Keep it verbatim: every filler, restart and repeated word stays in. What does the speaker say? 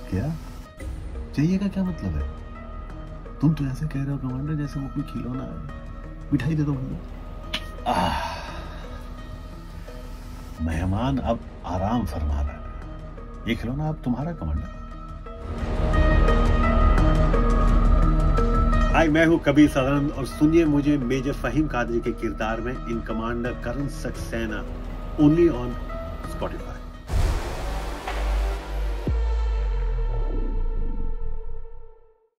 क्या चाहिए का क्या मतलब है? तुम तो ऐसे कह रहे हो कमांडर जैसे वो कोई खिलौना है। मिठाई दे दो भैया। मेहमान अब आराम फरमा रहा है, ये खिलौना अब तुम्हारा कमांडर। हाय, मैं हूं कबीर सदानंद और सुनिए मुझे मेजर फहीम कादरी के किरदार में in commander Karan Saxena only on Spotify.